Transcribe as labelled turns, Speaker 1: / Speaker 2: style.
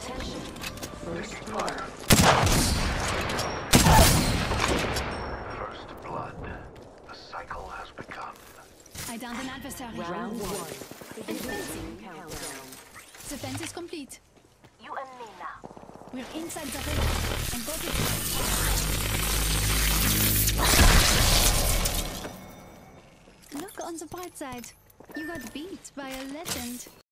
Speaker 1: Attention. First blood.
Speaker 2: First blood. The cycle has begun.
Speaker 3: I downed an adversary.
Speaker 1: Round 1. Beginning countdown.
Speaker 3: The fence is complete.
Speaker 1: You and me now.
Speaker 3: We're inside the ring. And both Look on the bright side. You got beat by a legend.